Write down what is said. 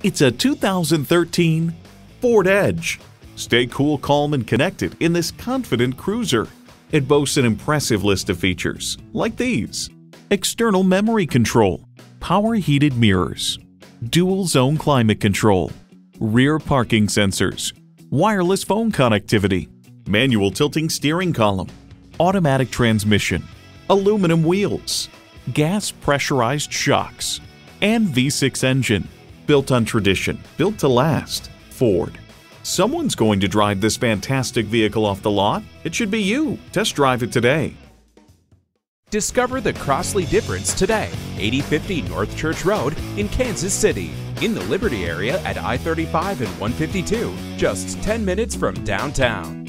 It's a 2013 Ford Edge. Stay cool, calm, and connected in this confident cruiser. It boasts an impressive list of features like these: external memory control, power heated mirrors, dual zone climate control, rear parking sensors, wireless phone connectivity, manual tilting steering column, automatic transmission, aluminum wheels, gas pressurized shocks, and V6 engine. Built on tradition, built to last. Ford. Someone's going to drive this fantastic vehicle off the lot. It should be you. Test drive it today. Discover the Crossley difference today. 8050 North Church Road in Kansas City. In the Liberty area at I-35 and 152, just 10 minutes from downtown.